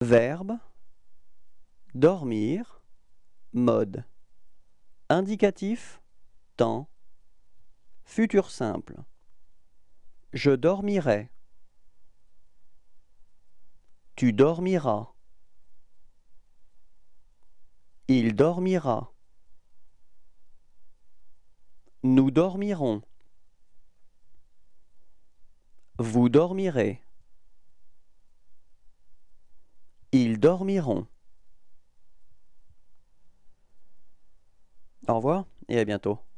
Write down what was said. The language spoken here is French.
Verbe, dormir, mode. Indicatif, temps. Futur simple. Je dormirai. Tu dormiras. Il dormira. Nous dormirons. Vous dormirez. Ils dormiront. Au revoir et à bientôt.